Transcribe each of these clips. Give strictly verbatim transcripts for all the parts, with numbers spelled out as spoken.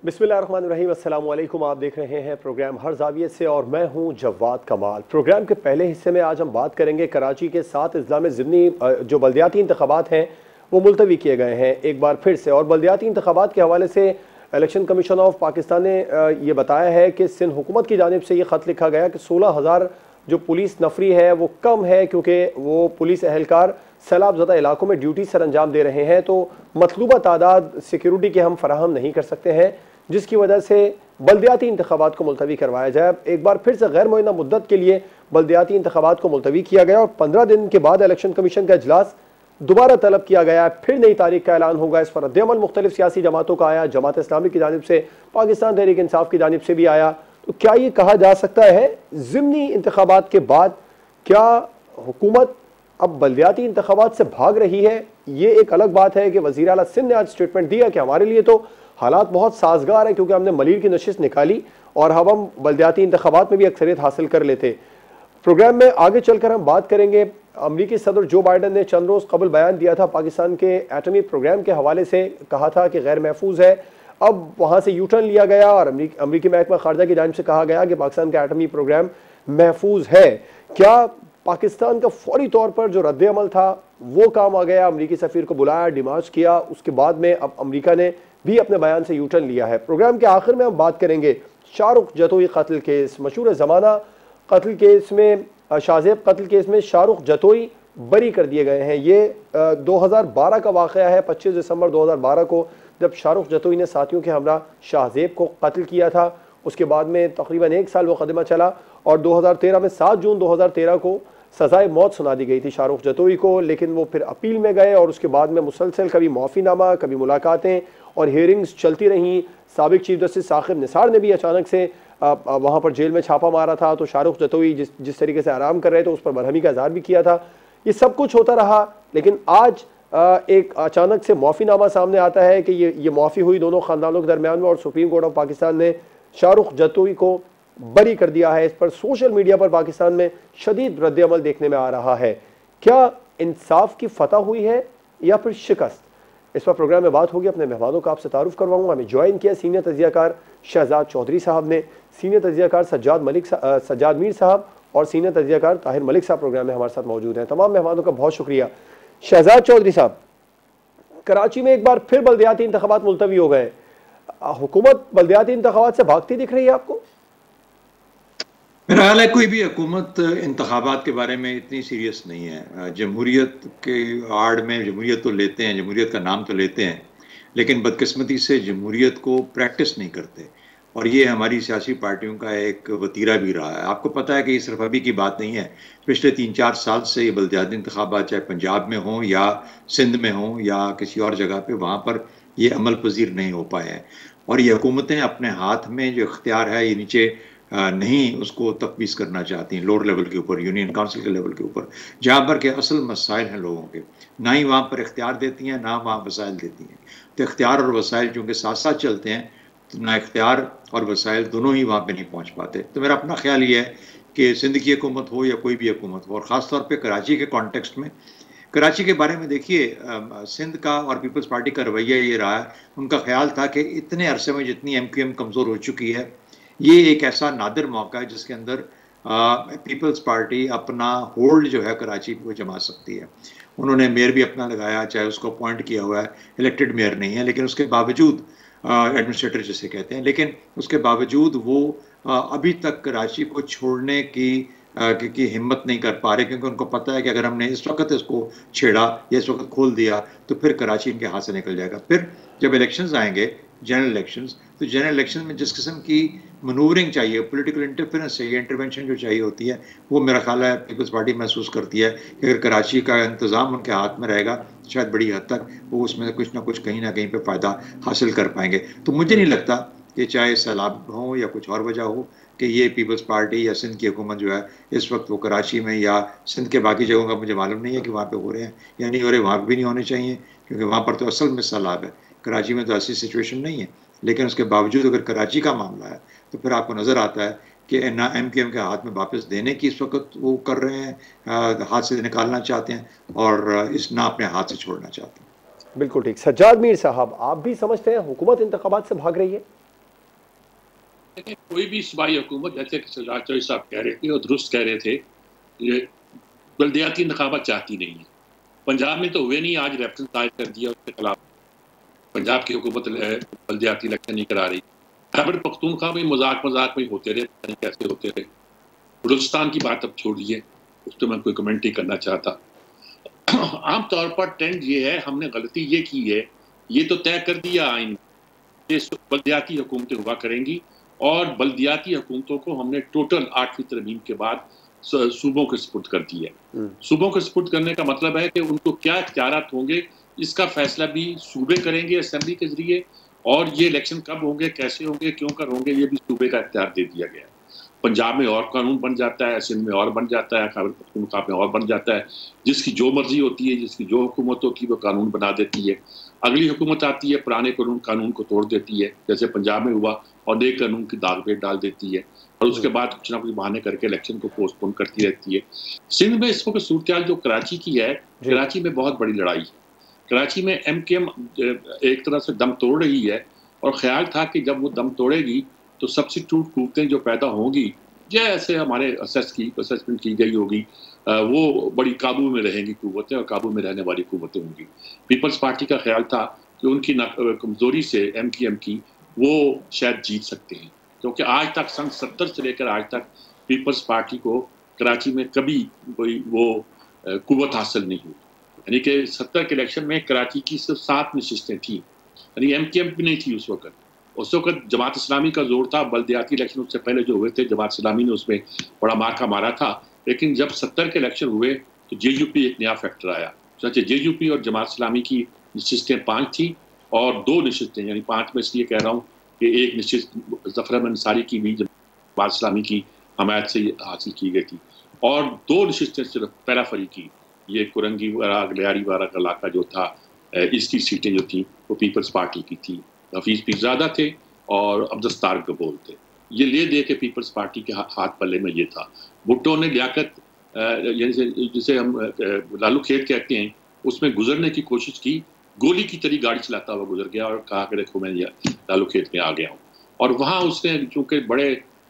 बिस्मिल्लाहिर्रहमानिर्रहीम, अस्सलाम वालेकुम। आप देख रहे हैं प्रोग्राम हर ज़ाविये से और मैं हूं जवाद कमाल। प्रोग्राम के पहले हिस्से में आज हम बात करेंगे कराची के सात अजला में ज़िमनी जो बल्दियाती इंतखाबात हैं वो मुलतवी किए गए हैं एक बार फिर से। और बल्दियाती इंतखाबात के हवाले से इलेक्शन कमीशन ऑफ पाकिस्तान ने ये बताया है कि सिंध हुकूमत की जानिब से ये ख़त लिखा गया कि सोलह हज़ार जो पुलिस नफरी है वो कम है, क्योंकि वो पुलिस एहलकार सैलाब ज़दा इलाकों में ड्यूटी सर अंजाम दे रहे हैं, तो मतलूबा तादाद सिक्योरिटी के हम फराहम नहीं कर सकते हैं, जिसकी वजह से बल्दियाती इंतखाबात को मुलतवी करवाया जाए। एक बार फिर से गैर मुअय्यना मुद्दत के लिए बल्दियाती इंतखाबात को मुलतवी किया गया और पंद्रह दिन के बाद इलेक्शन कमीशन का इजलास दोबारा तलब किया गया। फिर नई तारीख का ऐलान होगा। इस पर रद्द-ए-अमल मुख्तलिफ सियासी जमातों का आया, जमात इस्लामी की जानिब से, पाकिस्तान तहरीक इंसाफ की जानिब से भी आया। तो क्या ये कहा जा सकता है ज़िमनी इंतखाबात के बाद क्या हुकूमत अब बल्दियाती इंतखाबात से भाग रही है? ये एक अलग बात है कि वज़ीर आला सिंध ने आज स्टेटमेंट दिया कि हमारे लिए तो हालात बहुत साजगार है, क्योंकि हमने मलीर की नशिस्त निकाली और अब हम बल्दियाती इंतखाबात में भी अक्सरियत हासिल कर लेते। प्रोग्राम में आगे चलकर हम बात करेंगे, अमरीकी सदर जो बाइडन ने चंद रोज़ कबल बयान दिया था पाकिस्तान के एटमी प्रोग्राम के हवाले से, कहा था कि गैर महफूज है। अब वहाँ से यू टर्न लिया गया और अमरीकी महकमा खारजा की जानिब से कहा गया कि पाकिस्तान का एटमी प्रोग्राम महफूज है। क्या पाकिस्तान का फौरी तौर पर जो रद्द-ए-अमल था वो काम आ गया? अमरीकी सफ़ीर को बुलाया, डिमार्च किया, उसके बाद में अब अमरीका ने भी अपने बयान से यू टर्न लिया है। प्रोग्राम के आखिर में हम बात करेंगे शाहरुख जतोई कत्ल केस, मशहूर ज़माना कत्ल केस में, शाहजेब कत्ल केस में शाहरुख जतोई बरी कर दिए गए हैं। ये दो हज़ार बारह का वाक़या है, पच्चीस दिसंबर दो हज़ार बारह को जब शाहरुख जतोई ने साथियों के हमरा शाहजेब को कत्ल किया था। उसके बाद में तकरीबन एक साल मुकदमा चला और दो हज़ार तेरह में सात जून दो हज़ार तेरह को सज़ाए मौत सुना दी गई थी शाहरुख जतोई को, लेकिन वो फिर अपील में गए और उसके बाद में मुसलसल कभी माफ़ीनामा, कभी मुलाकातें और हियरिंग्स चलती रहीं। साबिक चीफ जस्टिस साकिब निसार ने भी अचानक से वहाँ पर जेल में छापा मारा था, तो शाहरुख जतोई जिस जिस तरीके से आराम कर रहे थे उस पर बरहमी का इज़हार भी किया था। ये सब कुछ होता रहा, लेकिन आज एक अचानक से माफ़ीनामा सामने आता है कि ये ये माफ़ी हुई दोनों ख़ानदानों के दरमियान में और सुप्रीम कोर्ट ऑफ पाकिस्तान ने शाहरुख जतोई को बरी कर दिया है। इस पर सोशल मीडिया पर पाकिस्तान में शदीद रद्द-ए-अमल देखने में आ रहा है। क्या इंसाफ की फतह हुई है या फिर शिकस्त? इस पर प्रोग्राम में बात होगी। अपने मेहमानों का आपसे तारुफ करवाऊंगा। हमें ज्वाइन किया सीनियर तजियाकार शहजाद चौधरी साहब ने, सीनियर तजियाकार सज्जाद मलिक सज्जाद मीर साहब और सीनियर तजियाकार ताहिर मलिक साहब प्रोग्राम में हमारे साथ मौजूद हैं। तमाम मेहमानों का बहुत शुक्रिया। शहजाद चौधरी साहब, कराची में एक बार फिर बल्दियाती इंतखाबात मुलतवी हो गए, हुकूमत बल्दियाती इंतखाबात से भागती दिख रही है आपको? मेरा ख्याल है कोई भी हुकूमत इंतखाबात के बारे में इतनी सीरियस नहीं है। जमहूरियत के आड़ में जमहूरियत तो लेते हैं, जमहूरियत का नाम तो लेते हैं, लेकिन बदकिस्मती से जमहूरियत को प्रैक्टिस नहीं करते, और ये हमारी सियासी पार्टियों का एक वतीरा भी रहा है। आपको पता है कि ये सिर्फ अभी की बात नहीं है, पिछले तीन चार साल से ये बल्दियाती इंतखाबात चाहे पंजाब में हों या सिंध में हों या किसी और जगह पर, वहाँ पर ये अमल पजीर नहीं हो पाए हैं। और ये हुकूमतें अपने हाथ में जो इख्तियार है ये नीचे नहीं उसको तफवीज़ करना चाहती हैं, लोअर लेवल के ऊपर, यूनियन काउंसिल के लेवल के ऊपर, जहाँ पर के असल मसाइल हैं लोगों के, ना ही वहाँ पर इख्तियार देती हैं ना वहाँ वसाइल देती हैं। तो इख्तियार और वसाइल चूँकि साथ साथ चलते हैं, तो ना इख्तियार और वसाइल दोनों ही वहाँ पर नहीं पहुँच पाते। तो मेरा अपना ख्याल ये है कि सिंध की हुकूमत हो या कोई भी हुकूमत हो, और ख़ास तौर पर कराची के कॉन्टेक्स्ट में, कराची के बारे में देखिए, सिंध का और पीपल्स पार्टी का रवैया ये रहा है, उनका ख्याल था कि इतने अरसे में जितनी एम क्यू एम कमज़ोर हो चुकी है, ये एक ऐसा नादिर मौका है जिसके अंदर पीपल्स पार्टी अपना होल्ड जो है कराची को जमा सकती है। उन्होंने मेयर भी अपना लगाया, चाहे उसको अपॉइंट किया हुआ है, इलेक्टेड मेयर नहीं है, लेकिन उसके बावजूद एडमिनिस्ट्रेटर जिसे कहते हैं, लेकिन उसके बावजूद वो आ, अभी तक कराची को छोड़ने की की, की हिम्मत नहीं कर पा रहे, क्योंकि उनको पता है कि अगर हमने इस वक्त इसको छेड़ा या इस वक्त खोल दिया तो फिर कराची इनके हाथ से निकल जाएगा। फिर जब इलेक्शंस आएंगे, जनरल इलेक्शंस, तो जनरल इलेक्शन में जिस किस्म की मनूवरिंग चाहिए, पॉलिटिकल इंटरफेरेंस चाहिए, इंटरवेंशन जो चाहिए होती है, वो मेरा ख्याल है पीपल्स पार्टी महसूस करती है कि अगर कराची का इंतज़ाम उनके हाथ में रहेगा, शायद बड़ी हद तक वो उसमें कुछ ना कुछ कहीं ना कहीं पे फ़ायदा हासिल कर पाएंगे। तो मुझे नहीं लगता कि चाहे सैलाब हो या कुछ और वजह हो कि ये पीपल्स पार्टी या सिंध की हुकूमत जो है इस वक्त वो कराची में या सिंध के बाकी जगहों का मुझे मालूम नहीं है कि वहाँ पे हो रहे हैं या नहीं हो रहे, वहाँ पर भी नहीं होने चाहिए, क्योंकि वहाँ पर तो असल में सैलाब है। कराची में तो ऐसी सिचुएशन नहीं है, लेकिन उसके बावजूद अगर कराची का मामला है तो फिर आपको नज़र आता है कि ना एम क्यू एम के हाथ में वापस देने की इस वक्त वो कर रहे हैं, हाथ से निकालना चाहते हैं, और इस ना अपने हाथ से छोड़ना चाहते हैं। बिल्कुल ठीक। सज्जाद मीर साहब, आप भी समझते हैं हुकूमत इंतखाबात से भाग रही है? देखिए, कोई भी सूबाई हुकूमत, जैसे कि सरदार चौधरी साहब कह रहे थे और दुरुस्त कह रहे थे, ये बल्दियाती इंतखाबात चाहती नहीं है। पंजाब में तो हुए नहीं, आज रेफरेंस दायर कर दिया उसके खिलाफ। पंजाब की हुकूमत बल्दियाती इलेक्शन नहीं करा रही। खैबर पख्तूनख्वा में मजाक मजाक में होते रहे, पता नहीं कैसे होते रहे। बलूचिस्तान की बात अब छोड़िए, उस पर मैं कोई कमेंट नहीं करना चाहता। आमतौर पर ट्रेंड ये है, हमने गलती ये की है, ये तो तय कर दिया आइन, ये बल्दियाती हुकूमतें हुआ करेंगी और बल्दियाती हुकूमतों को हमने टोटल आठवीं तरमीम के बाद सूबों के सपुर्द कर दी है। सूबों के सपुर्द करने का मतलब है कि उनको क्या इख्तियारात होंगे, इसका फैसला भी सूबे करेंगे असेंबली के जरिए, और ये इलेक्शन कब होंगे, कैसे होंगे, क्यों कर होंगे, ये भी सूबे का इख्तियार दे दिया गया है। पंजाब में और कानून बन जाता है, सिंध में और बन जाता है, खैबर पख्तूनख्वा में और बन जाता है। जिसकी जो मर्जी होती है, जिसकी जो हुकूमत होती है, वो कानून बना देती है। अगली हुकूमत आती है, पुराने कानून कानून को तोड़ देती है, जैसे पंजाब में हुआ, और नए कानून की दाग पे डाल देती है, और उसके बाद कुछ ना कुछ बहाने करके इलेक्शन को पोस्टपोन करती रहती है। सिंध में इस वक्त सूरत हाल जो कराची की है, कराची में बहुत बड़ी लड़ाई है। कराची में एम के एम एक तरह से दम तोड़ रही है, और ख्याल था कि जब वो दम तोड़ेगी तो सब्स्टिट्यूट कुव्वतें जो पैदा होंगी, जैसे हमारे असेस की असेसमेंट की गई होगी, वो बड़ी काबू में रहेंगी कुव्वतें, और काबू में रहने वाली कुव्वतें होंगी। पीपल्स पार्टी का ख्याल था कि उनकी कमजोरी से एम की एम की वो शायद जीत सकते हैं, क्योंकि आज तक सन सत्तर से लेकर आज तक पीपल्स पार्टी को कराची में कभी कोई वो कुव्वत हासिल नहीं हुई। यानी कि सत्तर के इलेक्शन में कराची की सिर्फ सात नशिस्तें थी, यानी एम की एम भी नहीं थी उस वक्त। उस वक्त जमात इस्लामी का जोर था। बल्दियाती इलेक्शन उससे पहले जो हुए थे, जमात इस्लामी ने उसमें बड़ा मार्का मारा था। लेकिन जब सत्तर के इलेक्शन हुए तो जे यू पी एक नया फैक्टर आया। सोचे जे यू पी और जमात इस्लामी की नशिस्तें पाँच थी, और दो नशिस्तें, यानी पाँच में इसलिए कह रहा हूँ कि एक नशिस्त जफर अहमद अंसारी की भी जमात इस्लामी की हमायत से हासिल की गई थी, और दो नशिस्तें सिर्फ पैराफरी की, ये कुरंगी वाला गलियारी वाला का इलाका जो था, इसकी सीटें जो थी वो पीपल्स पार्टी की थी। हफीज पीरजादा थे और अब्दुस्तार गबोल थे। ये ले दे के पीपल्स पार्टी के हाथ पल्ले में ये था। भुट्टो ने लियाकत, जिसे हम लालू खेत कहते हैं, उसमें गुजरने की कोशिश की, गोली की तरह गाड़ी चलाता हुआ गुजर गया और कहा कि देखो मैं लालू खेत में आ गया हूँ। और वहाँ उसने, चूंकि बड़े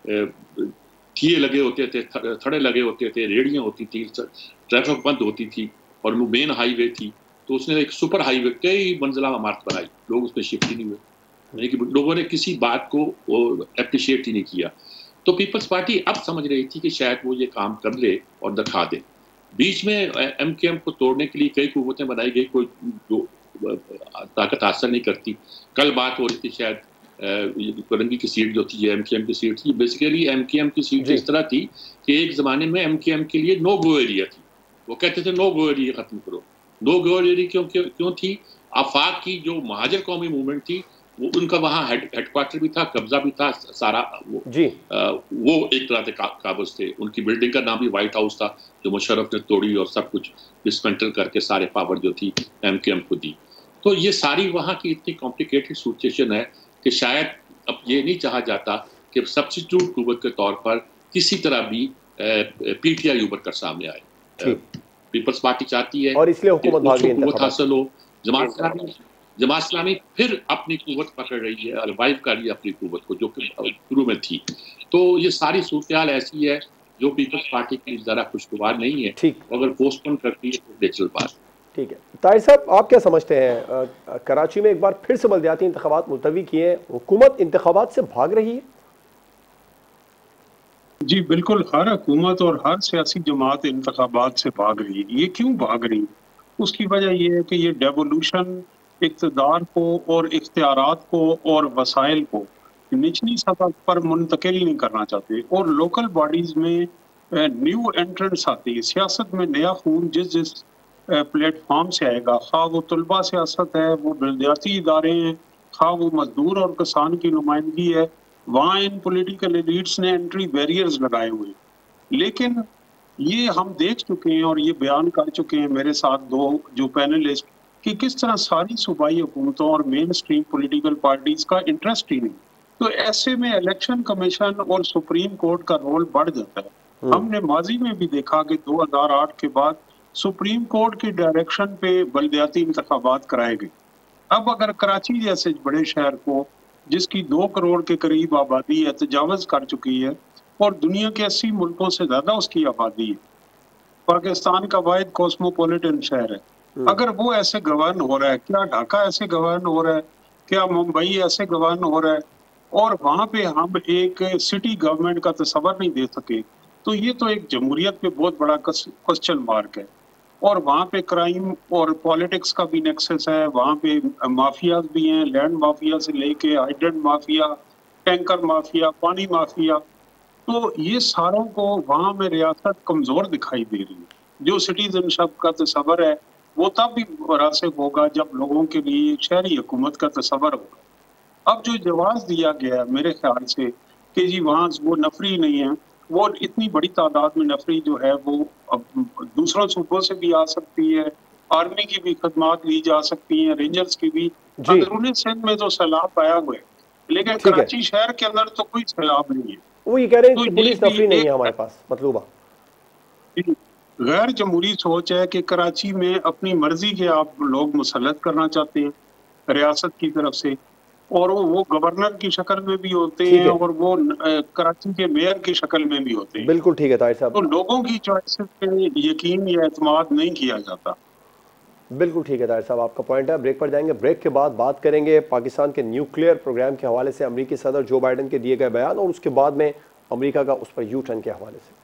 थिए लगे होते थे, थड़े लगे होते थे, रेडियाँ होती थी, ट्रैफिक बंद होती थी, और वो मेन हाईवे थी, तो उसने एक सुपर हाईवे कई मंजिला इमारत बनाई, लोग उसमें शिफ्ट ही नहीं हुए, यानी कि लोगों ने किसी बात को एप्रिशिएट ही नहीं किया। तो पीपल्स पार्टी अब समझ रही थी कि शायद वो ये काम कर ले और दिखा दे। बीच में एम के एम को तोड़ने के लिए कई कुव्वतें बनाई गई, कोई जो ताकत हासिल नहीं करती। कल बात हो रही थी, शायद कुरंगी की सीट जो थी एम के एम की सीट थी। बेसिकली एम के एम की सीट इस तरह थी कि एक ज़माने में एम के एम के लिए नो गो एरिया थी। वो कहते थे नो गो एरिया ख़त्म करो। नो गो एरिया क्यों क्यों थी? आफाक की जो महाजर कौमी मूवमेंट थी, वो उनका वहाँ हेड हेडक्वार्टर भी था, कब्जा भी था सारा। वो जी आ, वो एक तरह से का, काबज थे। उनकी बिल्डिंग का नाम भी वाइट हाउस था, जो मुशर्रफ ने तोड़ी और सब कुछ डिसमेंटल करके सारे पावर जो थी एम के एम को दी। तो ये सारी वहाँ की इतनी कॉम्प्लिकेटेड सिचुएशन है कि शायद अब ये नहीं चाहा जाता कि सब्स्टिट्यूट कुव्वत के तौर पर किसी तरह भी पी टी आई उभर कर सामने आए। पीपल्स पार्टी चाहती है और इसलिए हुकूमत भाग रही है, हासिल हो। जमात इस्लामी जमात इस्लामी फिर अपनी कुव्वत पकड़ रही है, रिवाइव कर रही है अपनी कुव्वत को जो शुरू में थी। तो ये सारी सूरत ऐसी है जो पीपल्स पार्टी की ज़रा खुशगवार नहीं है। ठीक, अगर पोस्टपोन करती है तो नेचुरल बात। ठीक है ताहिर साहब, आप क्या समझते हैं, कराची में एक बार फिर से बल्दियाती इंतखाबात मुलतवी किए, हुकूमत इंतखाबात से भाग रही है? जी बिल्कुल, हर हुकूमत और हर सियासी जमात इंतखाबात से भाग रही है। ये क्यों भाग रही है? उसकी वजह यह है कि ये डेवोल्यूशन इक़्तिदार को और इख्तियारात को और वसाइल को निचली सतह पर मुंतकिल नहीं करना चाहते, और लोकल बॉडीज़ में न्यू एंट्रेंट्स आती है। सियासत में नया खून जिस जिस प्लेटफॉर्म से आएगा, खा वो तलबा सियासत है, वो बल्दियाती इदारे हैं, खा वो मजदूर और किसान की नुमाइंदगी है, वहाँ इन पॉलिटिकल एलिट्स ने एंट्री बैरियर्स लगाए हुए। लेकिन ये हम देख चुके हैं और ये बयान कर चुके हैं मेरे साथ दो जो पैनलिस्ट, कि किस तरह सारी सूबाई हुकूमतों और मेन स्ट्रीम पॉलिटिकल पार्टीज का इंटरेस्ट ही नहीं। तो ऐसे में इलेक्शन कमीशन और सुप्रीम कोर्ट का रोल बढ़ जाता है। हमने माजी में भी देखा कि दो हज़ार आठ के बाद सुप्रीम कोर्ट की डायरेक्शन पे बल्दियाती इंतखाबात कराए गए। अब अगर कराची जैसे बड़े शहर को जिसकी दो करोड़ के करीब आबादी है, तजावज़ कर चुकी है और दुनिया के अस्सी मुल्कों से ज़्यादा उसकी आबादी है। पाकिस्तान का वाहिद कॉस्मोपॉलिटन शहर है। अगर वो ऐसे गवर्न हो रहा है, क्या ढाका ऐसे गवर्न हो रहा है, क्या मुंबई ऐसे गवर्न हो रहा है, और वहाँ पे हम एक सिटी गवर्नमेंट का तस्वर नहीं दे सके, तो ये तो एक जमहूरियत पे बहुत बड़ा क्वेश्चन मार्क है। और वहाँ पे क्राइम और पॉलिटिक्स का भी नेक्सस है, वहाँ पे माफियाज भी हैं, लैंड माफिया से लेके हाइड्रेंट माफिया, टैंकर माफिया, पानी माफिया, तो ये सारों को वहाँ में रियासत कमजोर दिखाई दे रही है। जो सिटीजनशिप का तस्वर है वो तब भी मुनासिब होगा जब लोगों के लिए शहरी हुकूमत का तस्वर होगा। अब जो जवाब दिया गया है मेरे ख्याल से कि जी वहाँ वो नफरी नहीं है, वो इतनी बड़ी तादाद में नफरी जो है वो अब दूसरों सूबों से भी आ सकती है, आर्मी की भी खदमात ली जा सकती हैं, रेंजर्स की भी। अंदरूनी सिंध में तो सैलाब आया हुआ है, लेकिन कराची शहर के अंदर तो कोई सैलाब नहीं है। वो ये कह रहे हैं कि पुलिस नफरी नहीं है हमारे पास, मतलूबा गैर जमहूरी सोच है कि कराची में अपनी मर्जी के आप लोग मुसल्लत करना चाहते हैं रियासत की तरफ से, और वो गवर्नर की शक्ल में भी होते हैं और वो कराची के मेयर की शक्ल में भी होते हैं। बिल्कुल ठीक है ताहिर साहब, तो लोगों की चॉइसेस पे यकीन या एतमाद नहीं किया जाता। बिल्कुल ठीक है ताहिर साहब, आपका पॉइंट है। ब्रेक पर जाएंगे, ब्रेक के बाद बात करेंगे पाकिस्तान के न्यूक्लियर प्रोग्राम के हवाले से अमेरिकी सदर जो बाइडन के दिए गए बयान, और उसके बाद में अमेरिका का उस पर यू टर्न के हवाले से।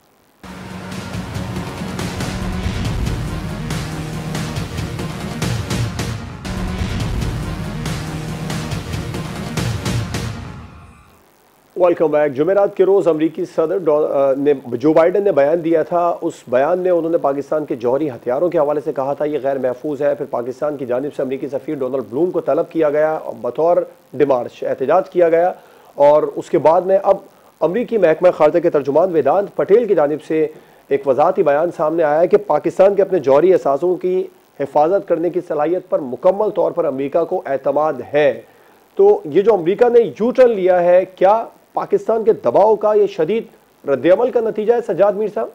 Welcome back. जुमेरात के रोज़ अमरीकी सदर ने जो बाइडन ने बयान दिया था, उस बयान में उन्होंने पाकिस्तान के जौहरी हथियारों के हवाले से कहा था ये गैर महफूज है। फिर पाकिस्तान की जानिब से अमरीकी सफ़ीर डोनाल्ड ब्लूम को तलब किया गया, बतौर डिमार्च एहतजाज किया गया, और उसके बाद में अब अमरीकी महकमा खारजा के तर्जुमान वेदांत पटेल की जानिब से एक वजाहती बयान सामने आया है कि पाकिस्तान के अपने जौहरी असासों की हिफाजत करने की सलाहियत पर मुकम्मल तौर पर अमरीका को एतमाद है। तो ये जो अमरीका ने यू टर्न लिया है, क्या पाकिस्तान के दबाव का ये शदीद रद्द-ए-अमल का नतीजा है सज्जाद मीर साहब?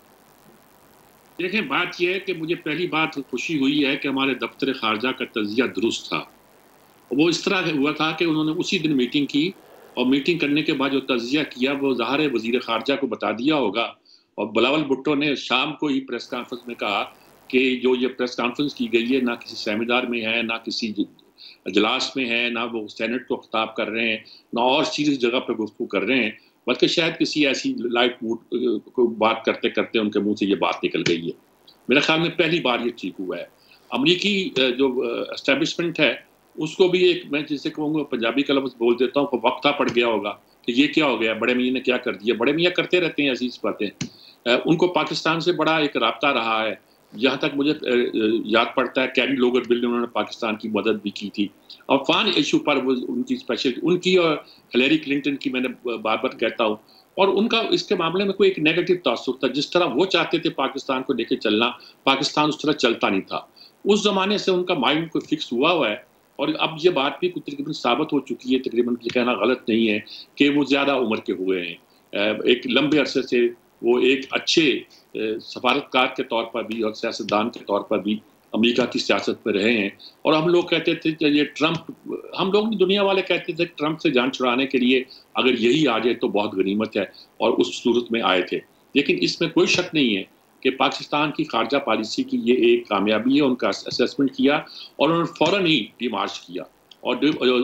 देखें, बात यह है कि मुझे पहली बात खुशी हुई है कि हमारे दफ्तर खारजा का तजिया दुरुस्त था। वो इस तरह हुआ था कि उन्होंने उसी दिन मीटिंग की, और मीटिंग करने के बाद जो तजिया किया वो ज़ाहिर वज़ीर खारजा को बता दिया होगा, और बिलावल भुट्टो ने शाम को ही प्रेस कॉन्फ्रेंस में कहा कि जो ये प्रेस कॉन्फ्रेंस की गई है ना किसी सेमिनार में है, ना किसी इजलास में है, ना वो सेनेट को खिताब कर रहे हैं, ना और सीरियस जगह पर गुफ्तगू कर रहे हैं, बल्कि शायद किसी ऐसी लाइट मूड को बात करते करते उनके मुंह से ये बात निकल गई है। मेरे ख्याल में पहली बार ये ठीक हुआ है। अमरीकी जो एस्टेब्लिशमेंट है उसको भी एक, मैं जिसे कहूँगा पंजाबी का लफ्ज़ बोल देता हूँ, वक्ता पड़ गया होगा कि ये क्या हो गया, बड़े मियाँ ने क्या कर दिया। बड़े मियाँ करते रहते हैं ऐसी बातें। उनको पाकिस्तान से बड़ा एक राब्ता रहा है। जहाँ तक मुझे याद पड़ता है कैरी लोगर बिल ने उन्होंने पाकिस्तान की मदद भी की थी, और फान इशू पर वो उनकी स्पेशल उनकी और हिलेरी क्लिंटन की मैंने बार बार कहता हूँ, और उनका इसके मामले में कोई एक नेगेटिव तासुर था। जिस तरह वो चाहते थे पाकिस्तान को लेकर चलना, पाकिस्तान उस तरह चलता नहीं था। उस जमाने से उनका माइंड को फिक्स हुआ हुआ है, और अब ये बात भी तकरीबन साबित हो चुकी है, तकरीबन ये कहना गलत नहीं है कि वो ज़्यादा उम्र के हुए हैं। एक लंबे अरसे से वो एक अच्छे सफारतकार के तौर पर भी और सियासतदान के तौर पर भी अमेरिका की सियासत में रहे हैं। और हम लोग कहते थे कि ये ट्रंप, हम लोग दुनिया वाले कहते थे ट्रंप से जान छुड़ाने के लिए अगर यही आ जाए तो बहुत गनीमत है, और उस सूरत में आए थे। लेकिन इसमें कोई शक नहीं है कि पाकिस्तान की खारजा पॉलिसी की ये एक कामयाबी है। उनका असेसमेंट किया और उन्होंने फ़ौरन ही डिमार्च किया, और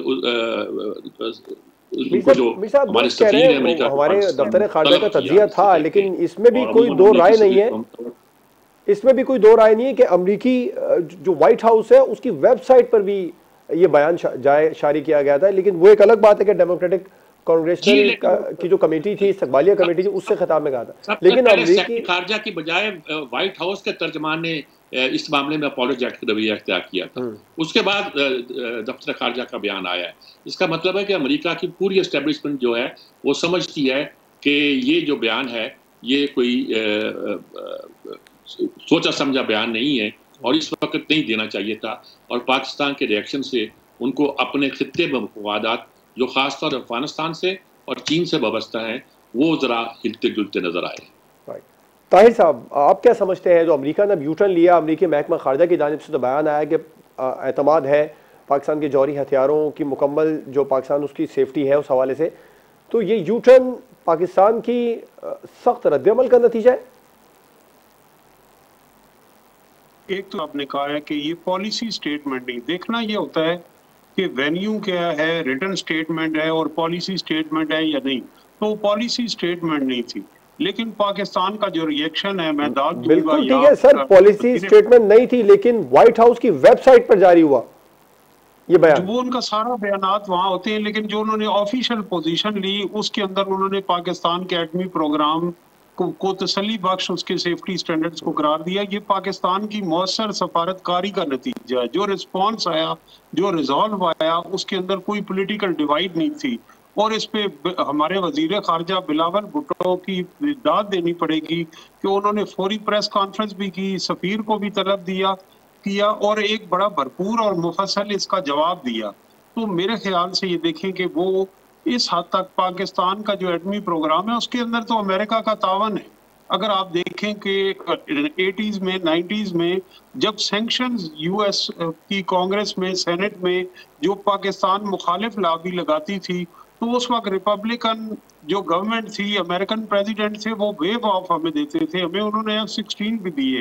जो हमारे सफीर है अमेरिका, हमारे दफ्तर खारजा का तजिया था, लेकिन इसमें भी कोई दो राय नहीं है इसमें भी कोई दो राय नहीं है कि अमरीकी जो व्हाइट हाउस है उसकी वेबसाइट पर भी ये बयान जारी किया गया था। लेकिन वो एक अलग बात है कि डेमोक्रेटिक कांग्रेसनल की जो कमेटी थी, इस्तकबालिया कमेटी थी, उससे खिताब में कहा था। लेकिन अमरीकी खारजा की बजाय व्हाइट हाउस के तर्जमान ने इस मामले में अपोलोजेटिक रवैया अख्तियार किया था। उसके बाद दफ्तर खारजा का बयान आया है। इसका मतलब है कि अमेरिका की पूरी एस्टेब्लिशमेंट जो है वो समझती है कि ये जो बयान है ये कोई सोचा समझा बयान नहीं है, और इस वक्त नहीं देना चाहिए था। और पाकिस्तान के रिएक्शन से उनको अपने खित्ते में मफादात जो खासतौर पर अफगानिस्तान से और चीन से वाबस्ता हैं वो ज़रा हिलते जुलते नजर आए। ताहिर साहब, आप क्या समझते हैं जो अमेरिका ने यूटर्न लिया, अमेरिकी महकमा खारजा की जानिब से तो बयान आया कि एतमाद है, पाकिस्तान के जौहरी हथियारों की मुकम्मल जो पाकिस्तान उसकी सेफ्टी है उस हवाले से, तो ये यू टर्न पाकिस्तान की सख्त रद्दअमल का नतीजा है। एक तो आपने कहा है कि ये पॉलिसी स्टेटमेंट नहीं, देखना ये होता है कि वेन्यू क्या है, रिटर्न स्टेटमेंट है और पॉलिसी स्टेटमेंट है या नहीं। तो पॉलिसी स्टेटमेंट नहीं थी, लेकिन पाकिस्तान का जो रिएक्शन है, मैं दाद दूंगा। बिल्कुल ठीक है सर, पॉलिसी स्टेटमेंट नहीं थी, लेकिन व्हाइट हाउस की वेबसाइट पर जारी हुआ ये बयान। वो उनका सारा बयानात वहां होते हैं, लेकिन जो उन्होंने ऑफिशियल पोजीशन ली उसके अंदर उन्होंने पाकिस्तान के एटमी प्रोग्राम को, को तसल्ली बख्श उसके सेफ्टी स्टैंडर्ड्स को करार दिया। ये पाकिस्तान की मौसर सफारतकारी का नतीजा है। जो रिस्पॉन्स आया, जो रिजॉल्व आया, उसके अंदर कोई पॉलिटिकल डिवाइड नहीं थी। और इस पे हमारे वजीर खारजा बिलावल भुट्टो की दाद देनी पड़ेगी कि उन्होंने फौरी प्रेस कॉन्फ्रेंस भी की, सफीर को भी तलब दिया किया और एक बड़ा भरपूर और मुफस्सल इसका जवाब दिया। तो मेरे ख्याल से ये देखें कि वो इस हद तक पाकिस्तान का जो एटमी प्रोग्राम है उसके अंदर तो अमेरिका का तावन है। अगर आप देखें कि एटीज़ में, नाइन्टीज़ में जब सैंक्शंस यूएस की कांग्रेस में, सेनेट में जो पाकिस्तान मुखालिफ लॉबी लगाती थी, तो उस वक्त रिपब्लिकन जो गवर्नमेंट थी, अमेरिकन प्रेसिडेंट थे, वो वेव ऑफ हमें देते थे, हमें उन्होंने एफ सिक्सटीन भी दिए।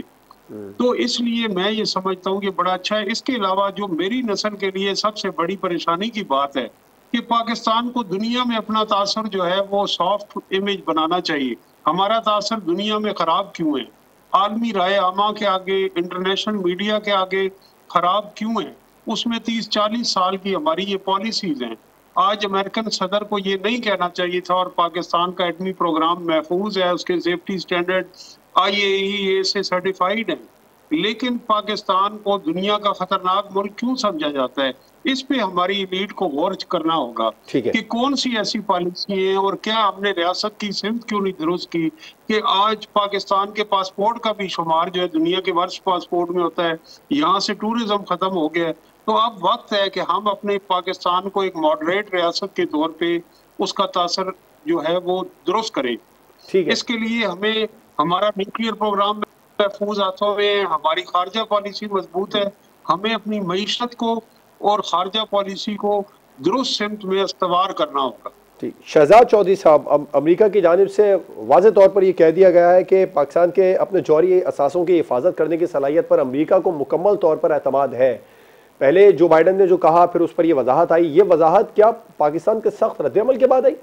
तो इसलिए मैं ये समझता हूँ कि बड़ा अच्छा है। इसके अलावा जो मेरी नस्ल के लिए सबसे बड़ी परेशानी की बात है कि पाकिस्तान को दुनिया में अपना तासर जो है वो सॉफ्ट इमेज बनाना चाहिए। हमारा तासर दुनिया में खराब क्यों है? आलमी राय आमा के आगे, इंटरनेशनल मीडिया के आगे खराब क्यों है? उसमें तीस चालीस साल की हमारी ये पॉलिसीज हैं। आज अमेरिकन सदर को ये नहीं कहना चाहिए था और पाकिस्तान का एटमी प्रोग्राम महफूज है, उसके सेफ्टी स्टैंडर्ड आई ए ई ए से सर्टिफाइड है, लेकिन पाकिस्तान को दुनिया का खतरनाक मुल्क क्यों समझा जाता है? इस पे हमारी एलीट को गौर करना होगा कि कौन सी ऐसी पॉलिसी है और क्या हमने रियासत की सिमत क्यों नहीं दुरुस्त की कि आज पाकिस्तान के पासपोर्ट का भी शुमार जो है दुनिया के वर्ष पासपोर्ट में होता है। यहाँ से टूरिज्म खत्म हो गया है। तो अब वक्त है कि हम अपने पाकिस्तान को एक मॉडरेट रियासत के तौर पे उसका तासर जो है वो दुरुस्त करें। इसके लिए हमें हमारा न्यूक्लियर प्रोग्राम महफूज हाथों में, हमारी खारजा पॉलिसी मजबूत है, हमें अपनी मईशत को और खारजा पॉलिसी को दुरुस्त सिमत में इस्तवार करना होगा। ठीक, शहजाद चौधरी साहब, अब अमेरिका की जानिब से वाज़े तौर पर यह कह दिया गया है कि पाकिस्तान के अपने जौहरी असासों की हिफाजत करने की सलाहियत पर अमेरिका को मुकम्मल तौर पर एतमाद है। पहले जो बाइडन ने जो कहा, फिर उस पर यह वजाहत आई। ये वजाहत क्या पाकिस्तान के सख्त रद्दअमल के बाद आई?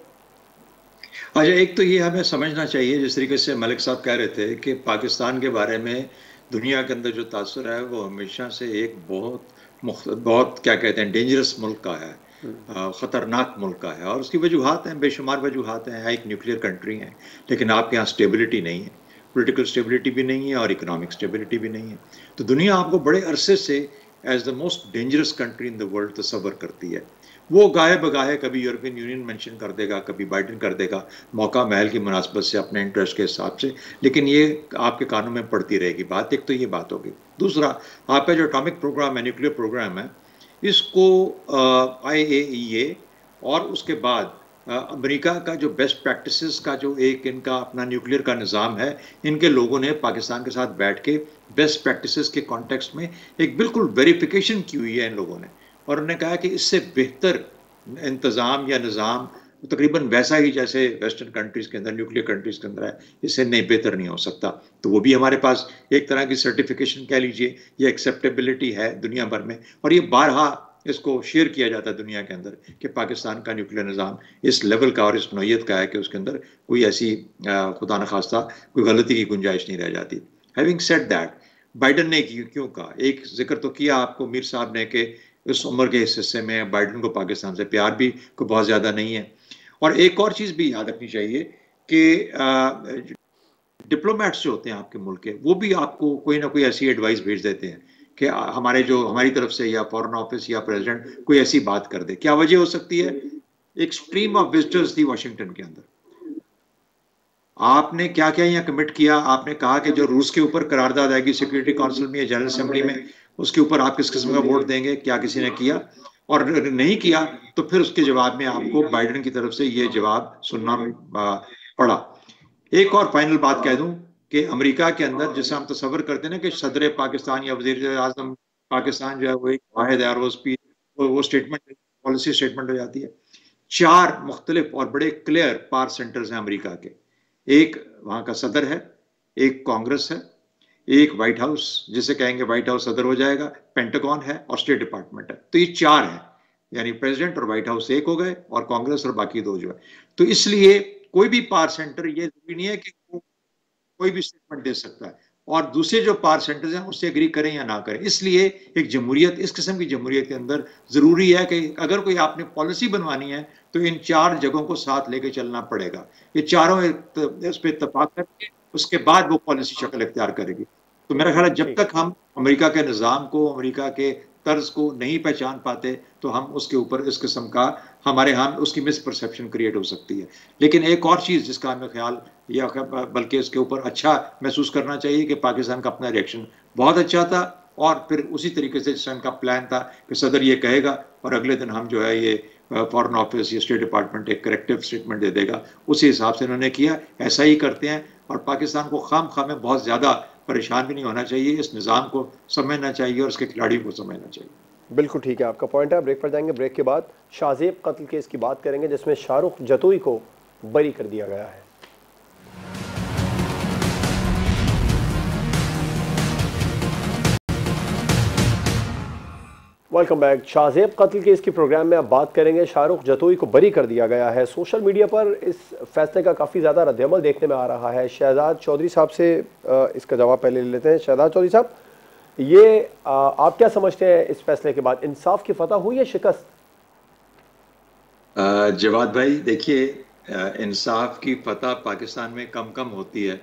अच्छा, एक तो ये हमें समझना चाहिए, जिस तरीके से मलिक साहब कह रहे थे कि पाकिस्तान के बारे में दुनिया के अंदर जो तासुर है वो हमेशा से एक बहुत बहुत क्या कहते हैं डेंजरस मुल्क का है, ख़तरनाक मुल्क का है। और उसकी वजूहात हैं, बेशुमार वजूहात हैं। एक न्यूक्लियर कंट्री है, लेकिन आपके यहाँ स्टेबिलिटी नहीं है, पॉलिटिकल स्टेबिलिटी भी नहीं है और इकोनॉमिक स्टेबिलिटी भी नहीं है। तो दुनिया आपको बड़े अरसे से as the most dangerous country in the world तस्वर करती है। वो गाहे बगाहे कभी यूरोपियन यूनियन मेंशन कर देगा, कभी बाइडन कर देगा, मौका महल की मुनासबत से, अपने इंटरेस्ट के हिसाब से, लेकिन ये आपके कानों में पड़ती रहेगी बात। एक तो ये बात होगी। दूसरा, आपका जो एटॉमिक प्रोग्राम है, न्यूक्लियर प्रोग्राम है, इसको आई ए ई ए और उसके बाद अमेरिका का जो बेस्ट प्रैक्टिसेस का जो एक इनका अपना न्यूक्लियर का निज़ाम है, इनके लोगों ने पाकिस्तान के साथ बैठ के बेस्ट प्रैक्टिसेस के कॉन्टेक्स्ट में एक बिल्कुल वेरिफिकेशन की हुई है इन लोगों ने, और उन्होंने कहा कि इससे बेहतर इंतज़ाम या निज़ाम तकरीबन वैसा ही जैसे वेस्टर्न कंट्रीज़ के अंदर, न्यूक्लियर कंट्रीज़ के अंदर है, इससे नहीं बेहतर नहीं हो सकता। तो वो भी हमारे पास एक तरह की सर्टिफिकेशन कह लीजिए, ये एक्सेप्टेबिलिटी है दुनिया भर में, और ये बारहा इसको शेयर किया जाता है दुनिया के अंदर कि पाकिस्तान का न्यूक्लियर निज़ाम इस लेवल का और इस नौयत का है कि उसके अंदर कोई ऐसी खुदा न खास्ता कोई गलती की गुंजाइश नहीं रह जाती। हैविंग सेड दैट, बाइडन ने क्यों कहा, एक जिक्र तो किया आपको मीर साहब ने कि उस उम्र के इस हिस्से में बाइडन को पाकिस्तान से प्यार भी कोई बहुत ज़्यादा नहीं है। और एक और चीज़ भी याद रखनी चाहिए कि डिप्लोमेट्स जो होते हैं आपके मुल्क के, वो भी आपको कोई ना कोई ऐसी एडवाइस भेज देते हैं कि हमारे जो हमारी तरफ से या फॉरेन ऑफिस या प्रेसिडेंट कोई ऐसी बात कर दे। क्या वजह हो सकती है? एक स्ट्रीम ऑफ विजिटर्स थी वाशिंगटन के अंदर। आपने क्या क्या यहाँ कमिट किया? आपने कहा कि जो रूस के ऊपर करारदाद आएगी सिक्योरिटी काउंसिल में या जनरल असेंबली में, उसके ऊपर आप किस किस्म का वोट देंगे? क्या किसी ने किया? और अगर नहीं किया तो फिर उसके जवाब में आपको बाइडन की तरफ से ये जवाब सुनना पड़ा। एक और फाइनल बात कह दूं कि अमेरिका के अंदर जैसे हम तस्वर करते हैं ना कि सदर पाकिस्तान या वजीर आजम पाकिस्तान जो है वो एक वाहिद है और वो वो स्टेटमेंट पॉलिसी स्टेटमेंट हो जाती है। चार मुख्तलिफ और बड़े क्लियर पावर सेंटर्स हैं अमेरिका के। एक वहां का सदर है, एक कांग्रेस है, एक व्हाइट हाउस जिसे कहेंगे व्हाइट हाउस सदर हो जाएगा, पेंटागन है और स्टेट डिपार्टमेंट है। तो ये चार है, यानी प्रेसिडेंट और व्हाइट हाउस एक हो गए और कांग्रेस और बाकी दो जो है। तो इसलिए कोई भी पावर सेंटर ये जरूरी नहीं है कि कोई भी स्टेटमेंट दे सकता है और दूसरे जो पावर सेंटर्स हैं उससे एग्री करें या ना करें। इसलिए एक जमहूरियत, इस किस्म की जमहूरियत के अंदर जरूरी है कि अगर कोई आपने पॉलिसी बनवानी है तो इन चार जगहों को साथ लेके चलना पड़ेगा। ये चारों इस पे इत्तेफाक करके उसके बाद वो पॉलिसी शक्ल इख्तियार करेगी। तो मेरा ख्याल है जब तक हम अमेरिका के निज़ाम को, अमेरिका के तर्ज को नहीं पहचान पाते तो हम उसके ऊपर इस किस्म का हमारे यहाँ उसकी मिस परसेप्शन क्रिएट हो सकती है। लेकिन एक और चीज़ जिसका हमें ख्याल या बल्कि इसके ऊपर अच्छा महसूस करना चाहिए कि पाकिस्तान का अपना रिएक्शन बहुत अच्छा था और फिर उसी तरीके से जिसका इनका प्लान था कि सदर ये कहेगा और अगले दिन हम जो है ये फॉरेन ऑफिस या स्टेट डिपार्टमेंट एक करेक्टिव स्टेटमेंट दे देगा, उसी हिसाब से इन्होंने किया। ऐसा ही करते हैं और पाकिस्तान को खाम खाम में बहुत ज़्यादा परेशान भी नहीं होना चाहिए, इस निज़ाम को समझना चाहिए और उसके खिलाड़ियों को समझना चाहिए। बिल्कुल ठीक है, आपका पॉइंट है। ब्रेक पर जाएंगे, ब्रेक के बाद शाहजेब कत्ल केस की बात करेंगे जिसमें शाहरुख जतोई को बरी कर दिया गया है। Welcome back. शाहजेब कत्ल केस की प्रोग्राम में अब बात करेंगे, शाहरुख जतोई को बरी कर दिया गया है। सोशल मीडिया पर इस फैसले का काफ़ी ज़्यादा रद्दअमल देखने में आ रहा है। शहजाद चौधरी साहब से इसका जवाब पहले ले लेते हैं। शहजाद चौधरी साहब, ये आ, आप क्या समझते हैं इस फैसले के बाद, इंसाफ की फतह हुई है शिकस्त? जवाद भाई देखिए, इंसाफ की फतह पाकिस्तान में कम कम होती है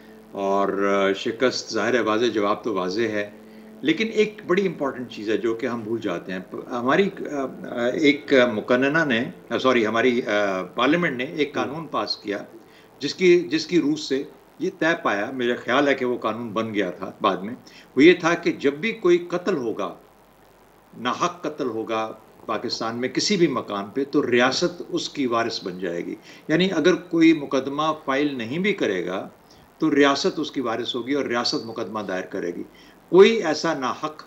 और शिकस्त ज़ाहिर है, वाज़े जवाब तो वाज़े है। लेकिन एक बड़ी इंपॉर्टेंट चीज़ है जो कि हम भूल जाते हैं। हमारी एक मुकन्नना ने सॉरी हमारी पार्लियामेंट ने एक कानून पास किया जिसकी जिसकी रूह से ये तय पाया, मेरा ख्याल है कि वो कानून बन गया था बाद में, वो ये था कि जब भी कोई कत्ल होगा, नाहक कत्ल होगा पाकिस्तान में किसी भी मकान पे, तो रियासत उसकी वारिस बन जाएगी। यानी अगर कोई मुकदमा फाइल नहीं भी करेगा तो रियासत उसकी वारिस होगी और रियासत मुकदमा दायर करेगी। कोई ऐसा नाहक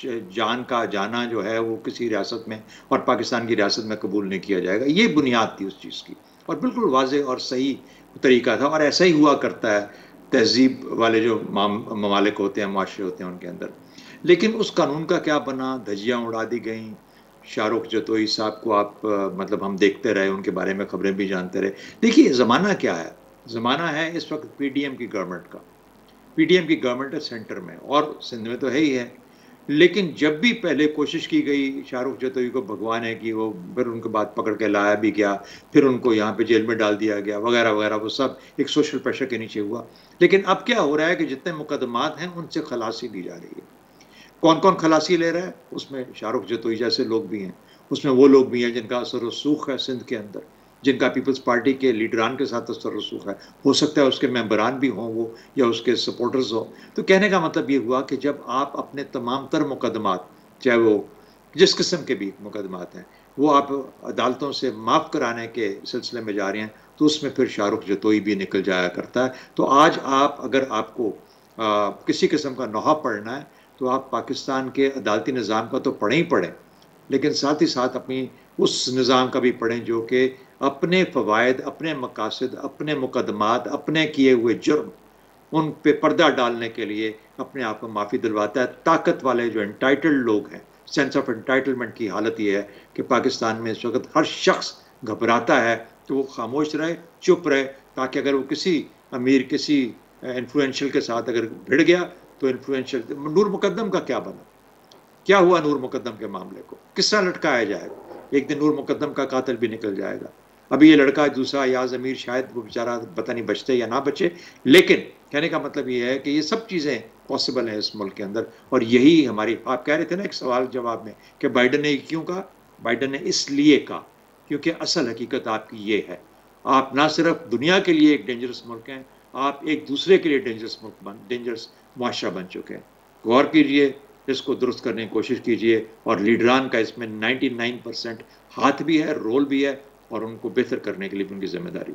जान का जाना जो है वो किसी रियासत में और पाकिस्तान की रियासत में कबूल नहीं किया जाएगा। ये बुनियाद थी उस चीज़ की और बिल्कुल वाज़े और सही तरीका था और ऐसा ही हुआ करता है तहजीब वाले जो ममालिक होते हैं, माशरे होते हैं उनके अंदर। लेकिन उस कानून का क्या बना, धज्जियाँ उड़ा दी गई। शाहरुख जतोई साहब को आप मतलब हम देखते रहे, उनके बारे में खबरें भी जानते रहे। देखिए ज़माना क्या है, ज़माना है इस वक्त पीडीएम की गवर्नमेंट का। पीडीएम की गवर्नमेंट है सेंटर में और सिंध में तो है ही है। लेकिन जब भी पहले कोशिश की गई शाहरुख जतोई को भगवाने की, वो फिर उनके बाद पकड़ के लाया भी गया, फिर उनको यहाँ पे जेल में डाल दिया गया वगैरह वगैरह, वो सब एक सोशल प्रेशर के नीचे हुआ। लेकिन अब क्या हो रहा है कि जितने मुकदमात हैं उनसे खलासी दी जा रही है। कौन कौन खलासी ले रहा है? उसमें शाहरुख जतोई जैसे लोग भी हैं, उसमें वो लोग भी हैं जिनका असर रसूख है सिंध के अंदर, जिनका पीपल्स पार्टी के लीडरान के साथ असर रसूख है, हो सकता है उसके मेंबरान भी हों वो या उसके सपोर्टर्स हों। तो कहने का मतलब ये हुआ कि जब आप अपने तमाम तर मुकदमात, चाहे वो जिस किस्म के भी मुकदमात हैं, वो आप अदालतों से माफ़ कराने के सिलसिले में जा रहे हैं, तो उसमें फिर शाहरुख जतोई भी निकल जाया करता है। तो आज आप अगर आपको आ, किसी किस्म का नोहा पढ़ना है तो आप पाकिस्तान के अदालती निज़ाम का तो पढ़ें ही पढ़ें, लेकिन साथ ही साथ अपनी उस निज़ाम का भी पढ़ें जो कि अपने फ़वायद, अपने मकासद, अपने मुकदमात, अपने किए हुए जुर्म, उन पे पर्दा डालने के लिए अपने आप को माफ़ी दिलवाता है। ताकत वाले जो एंटाइटल्ड लोग हैं, सेंस ऑफ एंटाइटलमेंट की हालत ये है कि पाकिस्तान में इस वक्त हर शख्स घबराता है कि वो खामोश रहे, चुप रहे, ताकि अगर वो किसी अमीर, किसी इन्फ्लुएंशियल के साथ अगर भिड़ गया तो इन्फ्लुएंशियल। नूर मुकद्दम का क्या बना, क्या हुआ नूर मुकद्दम के मामले को, किस तरह लटकाया जाएगा? एक दिन नूर मुकद्दम का कातिल भी निकल जाएगा। अभी ये लड़का दूसरा याज अमीर, शायद वो बेचारा पता नहीं बचते या ना बचे, लेकिन कहने का मतलब ये है कि ये सब चीज़ें पॉसिबल हैं इस मुल्क के अंदर। और यही हमारी, आप कह रहे थे ना एक सवाल जवाब में कि बाइडन ने क्यों कहा, बाइडन ने इसलिए कहा क्योंकि असल हकीकत आपकी ये है, आप ना सिर्फ दुनिया के लिए एक डेंजरस मुल्क हैं, आप एक दूसरे के लिए डेंजरस मुल्क बन डेंजरस मुआशरा बन चुके हैं। गौर कीजिए, इसको दुरुस्त करने की कोशिश कीजिए और लीडरान का इसमें निन्यानवे परसेंट हाथ भी है, रोल भी है और उनको बेहतर करने के लिए भी उनकी जिम्मेदारी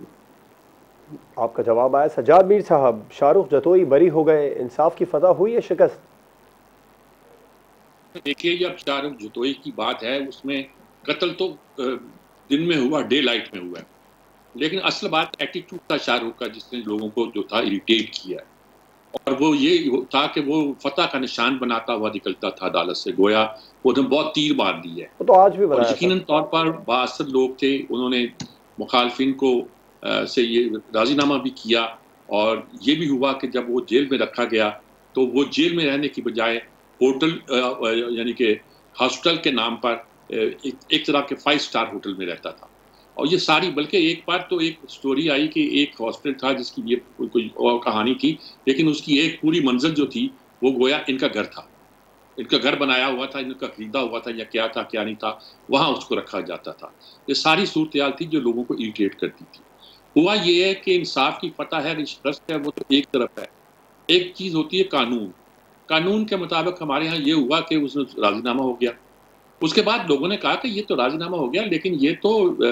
है। आपका जवाब आया। सज्जाद मीर साहब, शाहरुख जतोई बरी हो गए, इंसाफ की फतह हुई है शिकस्त? देखिए, ये अब शाहरुख जतोई की बात है, उसमें कत्ल तो दिन में हुआ, डे लाइट में हुआ है, लेकिन असल बात एटीट्यूड था शाहरुख का, जिसने लोगों को जो था इरिटेट किया, और वो ये था कि वो फतह का निशान बनाता हुआ निकलता था अदालत से, गोया उन्होंने बहुत तीर मार दी है। तो आज भी और यकीनन तौर पर बासठ लोग थे, उन्होंने मुखालफिन को आ, से ये राजीनामा भी किया, और ये भी हुआ कि जब वो जेल में रखा गया तो वो जेल में रहने की बजाय होटल यानी कि हॉस्टल के नाम पर एक, एक तरह के फाइव स्टार होटल में रहता था। और ये सारी, बल्कि एक बार तो एक स्टोरी आई कि एक हॉस्टल था जिसकी ये कोई कोई और कहानी थी, लेकिन उसकी एक पूरी मंजिल जो थी वो गोया इनका घर था, इनका घर बनाया हुआ था, इनका खरीदा हुआ था, या क्या था क्या नहीं था, वहाँ उसको रखा जाता था। ये सारी सूरत थी जो लोगों को इरिटेट करती थी। हुआ ये है कि इंसाफ की फतह है, रिश्वत है, वो तो एक तरफ है। एक चीज़ होती है कानून। कानून के मुताबिक हमारे यहाँ ये हुआ कि उसने राजीनामा हो गया। उसके बाद लोगों ने कहा कि ये तो राजीनामा हो गया, लेकिन ये तो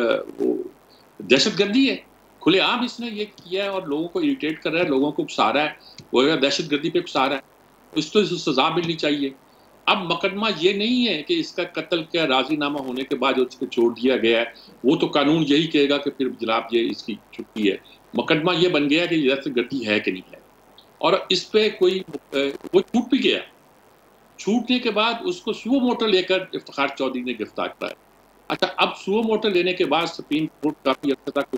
दहशतगर्दी है, खुलेआम इसने ये किया है और लोगों को इरिटेट कर रहा है, लोगों को उकसा रहा है, वो दहशतगर्दी पे उकसा रहा है, इसको तो सजा मिलनी चाहिए। अब मुकदमा ये नहीं है कि इसका कत्ल का राजीनामा होने के बाद उसको छोड़ दिया गया है, वो तो कानून यही कहेगा कि फिर जनाब ये इसकी छुट्टी है। मुकदमा ये बन गया कि ये दहशतगर्दी है कि नहीं है, और इस पे कोई वो छूट भी गया। छूटने के बाद उसको सुओ मोटो लेकर इफ्तिखार चौधरी ने गिरफ्तार कराया। अच्छा, अब सुओ मोटो लेने के बाद सुप्रीम कोर्ट काफी अर्से तक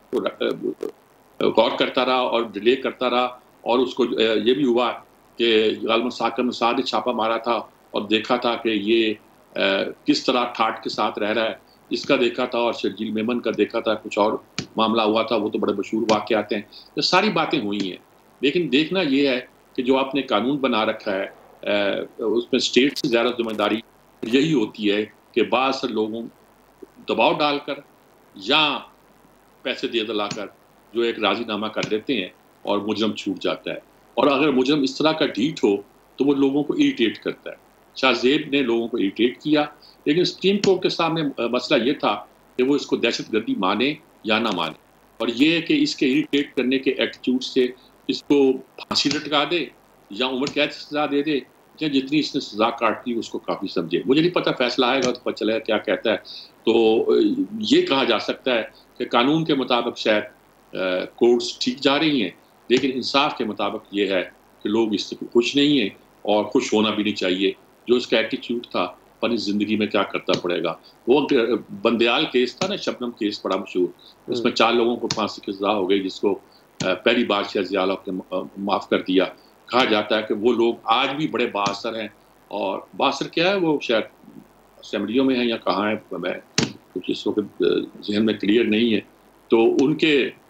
उसको गौर करता रहा और डिले करता रहा, और उसको ये भी हुआ कि गालिबन साकिब निसार ने छापा मारा था और देखा था कि ये किस तरह ठाठ के साथ रह रहा है, इसका देखा था, और शर्जील मेमन का देखा था, कुछ और मामला हुआ था, वो तो बड़े मशहूर वाक़यात हैं। ये सारी बातें हुई हैं, लेकिन देखना ये है कि जो आपने कानून बना रखा है उसमें स्टेट से ज़्यादा जिम्मेदारी यही होती है कि बाज़ लोगों दबाव डालकर या पैसे दे दिलाकर जो एक राजीनामा कर देते हैं और मुजरम छूट जाता है। और अगर मुजरम इस तरह का ढीठ हो तो वो लोगों को इरिटेट करता है। शाहजेब ने लोगों को इरिटेट किया, लेकिन सुप्रीम कोर्ट के सामने मसला ये था कि वो इसको दहशतगर्दी माने या ना माने, और ये है कि इसके इरिटेट करने के एटीट्यूड से इसको फांसी लटका दे या उम्र कैद की सजा दे दे, या जितनी इसने सजा काटती उसको काफ़ी समझे। मुझे नहीं पता, फैसला आएगा तो पता चलेगा क्या कहता है। तो ये कहा जा सकता है कि कानून के मुताबिक शायद कोर्ट्स ठीक जा रही हैं, लेकिन इंसाफ के मुताबिक ये है कि लोग इससे खुश नहीं हैं और खुश होना भी नहीं चाहिए। जो इसका एटीट्यूड था, पर इस ज़िंदगी में क्या करता पड़ेगा। वो बंदयाल केस था ना, शबनम केस बड़ा मशहूर, उसमें चार लोगों को फांसी की सजा हो गई, जिसको पहली बार शायद ज़िया ने माफ़ कर दिया। कहा जाता है कि वो लोग आज भी बड़े बासर हैं, और बासर क्या है, वो शायद असेंबलियों में है या कहाँ है, मैं कुछ इस वक्त जहन में क्लियर नहीं है। तो उनके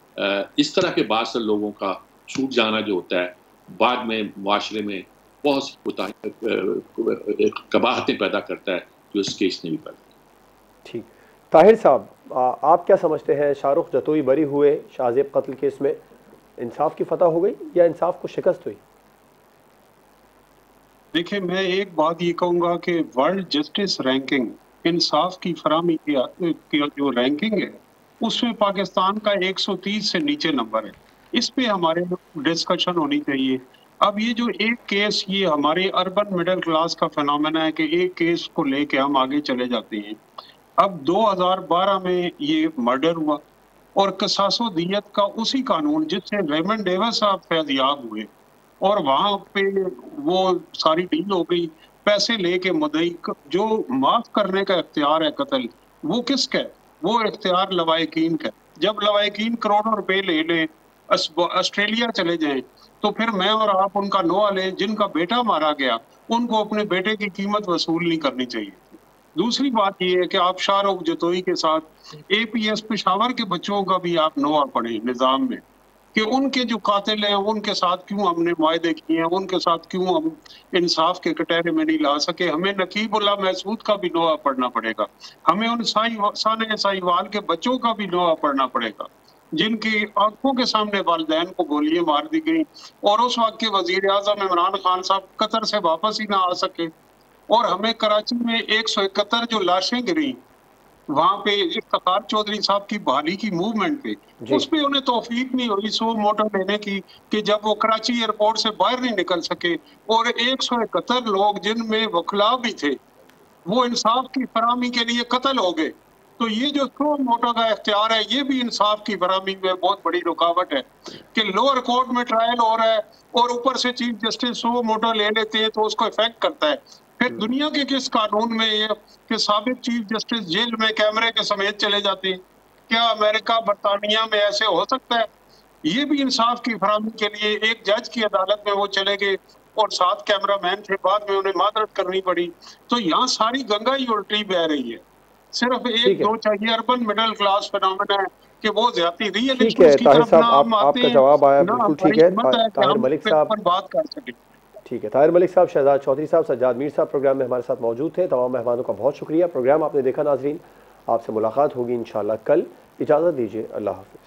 इस तरह के बासर लोगों का छूट जाना जो होता है, बाद में माशरे में बहुत सी कबाहतें पैदा करता है, जो इस केस ने भी पैदा। ठीक, ताहिर साहब, आप क्या समझते हैं, शाहरुख जतोई बरी हुए शाहजेब कत्ल केस में, इंसाफ की फतह हो गई या इंसाफ को शिकस्त हुई? देखिए, मैं एक बात ये कहूँगा कि वर्ल्ड जस्टिस रैंकिंग, इंसाफ की फराहमी की जो रैंकिंग है, उसमें पाकिस्तान का एक सौ तीस से नीचे नंबर है। इस पे हमारे डिस्कशन होनी चाहिए। अब ये जो एक केस, ये हमारे अर्बन मिडिल क्लास का फिनोमेना है कि एक केस को लेके हम आगे चले जाते हैं। अब दो हज़ार बारह में ये मर्डर हुआ, और कसासो दियत का उसी कानून जिससे रेमंड डेविस साहब फैज़याब हुए, और वहाँ पे वो सारी डील हो गई, पैसे लेके मुद्दई जो माफ करने का इख्तियार है कत्ल, वो किसका है? वो इख्तियार लवाहिकीन का। जब लवाहिकीन करोड़ों रुपए ले लें, ऑस्ट्रेलिया चले जाएं, तो फिर मैं और आप उनका नोआ लें, जिनका बेटा मारा गया, उनको अपने बेटे की कीमत वसूल नहीं करनी चाहिए। दूसरी बात ये है कि आप शाहरुख जतोई के साथ एपीएस पेशावर के बच्चों का भी आप नोआ पढ़ें निज़ाम में, कि उनके जो कातिल हैं उनके साथ क्यों हमने मुआहदे किए हैं, उनके साथ क्यों हम इंसाफ के कटहरे में नहीं ला सके। हमें नकीबुल्लाह महसूद का भी नोआ पढ़ना पड़ेगा, हमें उन साई साने साईवाल के बच्चों का भी नोआ पढ़ना पड़ेगा, जिनकी आंखों के सामने वालिदैन को गोलियां मार दी गई, और उस वक्त के वजीर आज़म इमरान खान साहब कतर से वापस ही ना आ सके। और हमें कराची में एक सौ इकहत्तर जो लाशें गिरी, वहाँ पे इफ्तिखार चौधरी साहब की बहाली की मूवमेंट पे, उस पे उन्हें तौफीक नहीं हुई सो मोटो लेने की, कि जब वो कराची एयरपोर्ट से बाहर नहीं निकल सके, और एक सौ इकहत्तर लोग जिनमें वकला भी थे, वो इंसाफ की फराहमी के लिए कत्ल हो गए। तो ये जो सो मोटो का इख्तियार है, ये भी इंसाफ की फराहमी में बहुत बड़ी रुकावट है कि लोअर कोर्ट में ट्रायल हो रहा है और ऊपर से चीफ जस्टिस सो मोटो ले लेते हैं तो उसको इफेक्ट करता है। फिर दुनिया के किस कानून में ये कि साबिक चीफ जस्टिस जेल में कैमरे के समेत चले जाते हैं? क्या अमेरिका बरतानिया में ऐसे हो सकता है? ये भी इंसाफ की फराहमी के लिए एक जज की अदालत में वो चले गए और सात कैमरा मैन थे, बाद में उन्हें मादरत करनी पड़ी। तो यहाँ सारी गंगा ही उल्टी बह रही है। सिर्फ एक दो चाहिए, अर्बन मिडिल क्लास फिनोमेना है कि वो ज्यादा रियल ठीक है ताहिर साहब, आप, आपका जवाब आया, बिल्कुल ठीक है। ताहिर मलिक साहब बात कर सकें। ठीक है, ताहिर मलिक साहब, शहजाद चौधरी साहब, सज्जाद मीर साहब प्रोग्राम में हमारे साथ मौजूद थे। तमाम मेहमानों का बहुत शुक्रिया। प्रोग्राम आपने देखा नाजरीन, आपसे मुलाकात होगी इंशाअल्लाह कल। इजाज़त दीजिए, अल्लाह हाफ़िज़।